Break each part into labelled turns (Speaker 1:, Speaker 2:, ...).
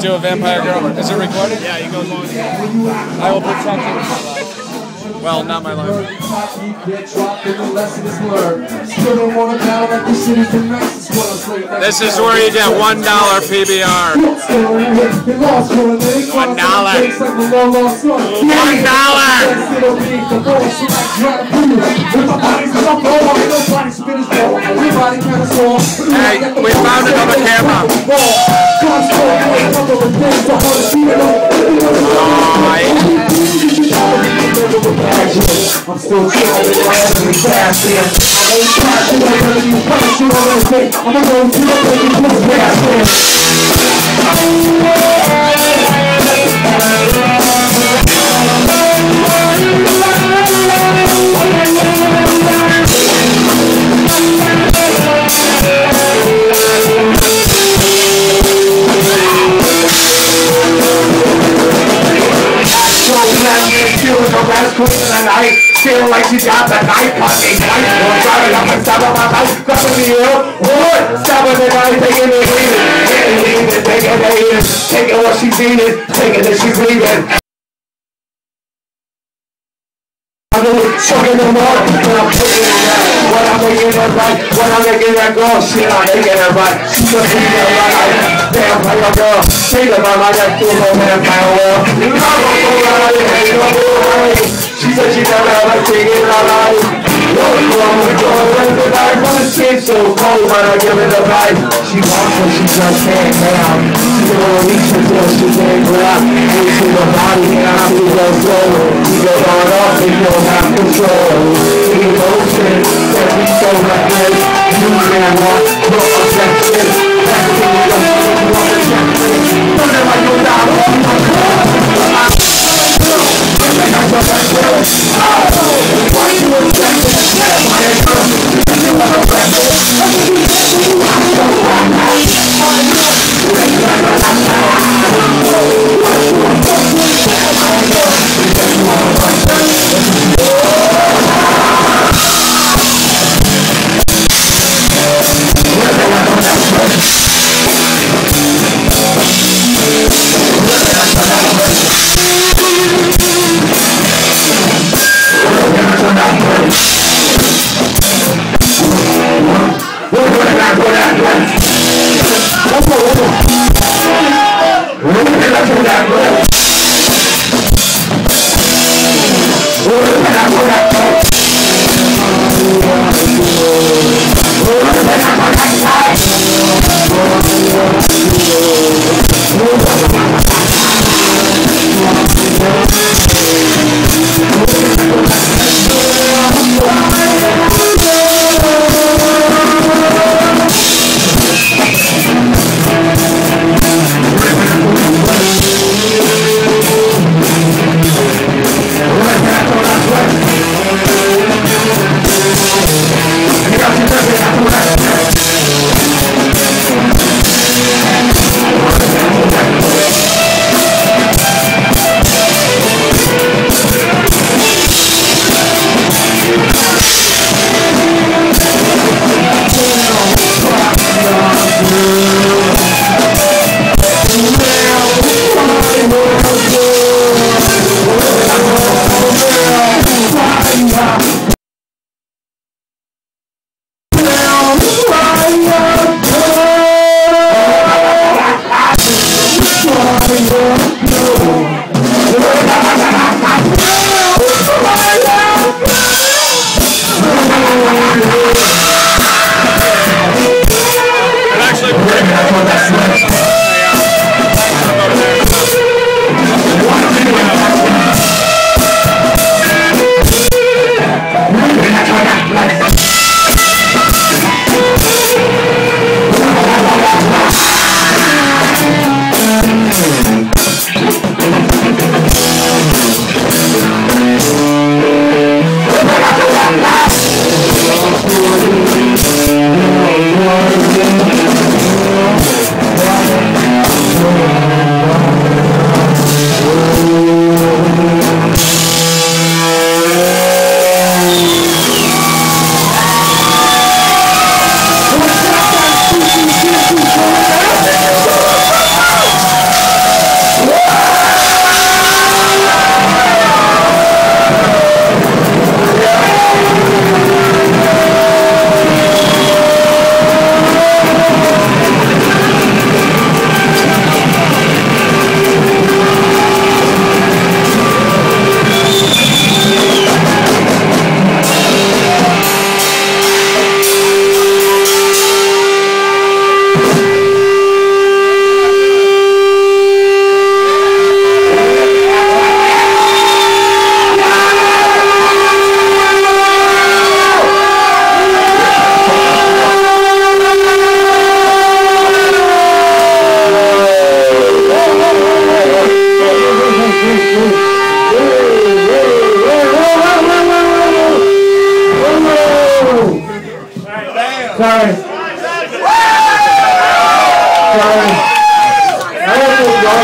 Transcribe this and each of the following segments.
Speaker 1: do a vampire girl. Is it recorded?
Speaker 2: Yeah, you go long.
Speaker 1: I will protect you with my life. Well, not my life. This is where you get $1 PBR. $1. $1. Hey, we found another camera.
Speaker 3: I'm still trying to land in the gas in. I ain't trying to let you punish you on this thing. I'm gonna go to the thing and put gas in. Feel like she got the knife on me. Driving up and stabbing my life. Grabbing the air. What? Stabbing the knife. Taking it, leaving. Taking it, taking what she's eating. Taking it, she's leaving. Sucking them up, when I'm putting it right. When I'm making it right. When I'm making that girl shit, I'm making it right. She's just making it right. Vampire girl. Think about my neck to a vampire world. She said she never ever take it alive. What's wrong with her? When's the night? When the skin's so cold when I give it a bite. She wants what she just can't down. She's gonna reach until she can't grab. We see the body and I see the soul. We go on up and don't have control. The emotion that we so reckless. You can't walk, no objection. That's the thing we don't see. You understand this? Don't ever go down.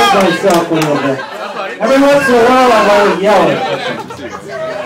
Speaker 3: myself a little bit. Every once in a while I'm always yelling.